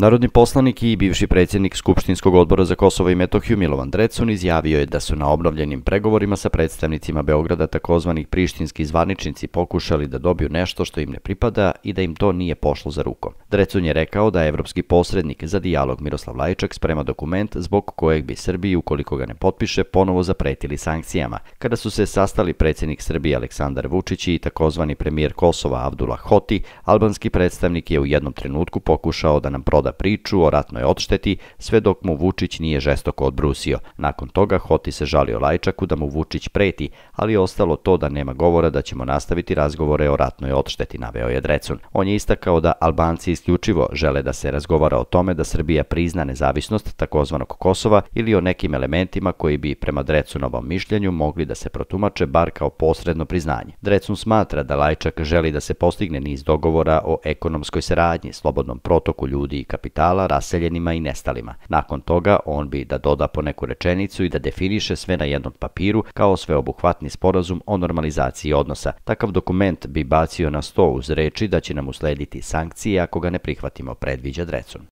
Narodni poslanik i bivši predsjednik Skupštinskog odbora za Kosovo i Metohiju Milovan Drecun izjavio je da su na obnovljenim pregovorima sa predstavnicima Beograda takozvani prištinski zvaničnici pokušali da dobiju nešto što im ne pripada i da im to nije pošlo za rukom. Drecun je rekao da je evropski posrednik za dijalog Miroslav Lajčak sprema dokument zbog kojeg bi Srbiji, ukoliko ga ne potpiše, ponovo zapretili sankcijama. Kada su se sastali predsjednik Srbije Aleksandar Vučić i takozvani premijer Kosova Abdullah Hoti, albanski predstavnik je u jednom trenutku pokušao da nam proda priču o ratnoj odšteti, sve dok mu Vučić nije žestoko odbrusio. Nakon toga Hoti se žalio Lajčaku da mu Vučić preti, ali je ostalo to da nema govora da ćemo nastaviti razgovore o ratnoj odšteti, naveo je Drecun. On je istakao da Albanci isključivo žele da se razgovara o tome da Srbija prizna nezavisnost takozvanog Kosova ili o nekim elementima koji bi prema Drecunovom mišljenju mogli da se protumače bar kao posredno priznanje. Drecun smatra da Lajčak želi da se postigne niz dogovora o ekonomskoj saradnji, slobodnom protoku ljudi i kapitala, raseljenima i nestalima. Nakon toga on bi da doda po neku rečenicu i da definiše sve na jednom papiru kao sveobuhvatni sporazum o normalizaciji odnosa. Takav dokument bi bacio na sto uz reči da će nam uslediti sankcije ako ga ne prihvatimo, predviđa Drecun.